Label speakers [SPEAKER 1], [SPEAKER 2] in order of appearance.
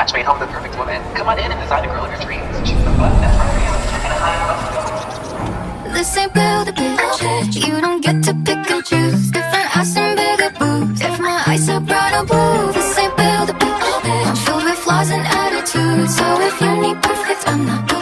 [SPEAKER 1] match made home the perfect woman. Come on in and design a girl of your dreams. Choose the button that's right for you, and a high button to go.
[SPEAKER 2] This ain't build a bitch. You don't get to pick and choose. Different ass and bigger boobs. If my eyes are bright, I'll blue. This ain't build a bitch. I'm filled with flaws and attitudes. So if you need perfect, I'm not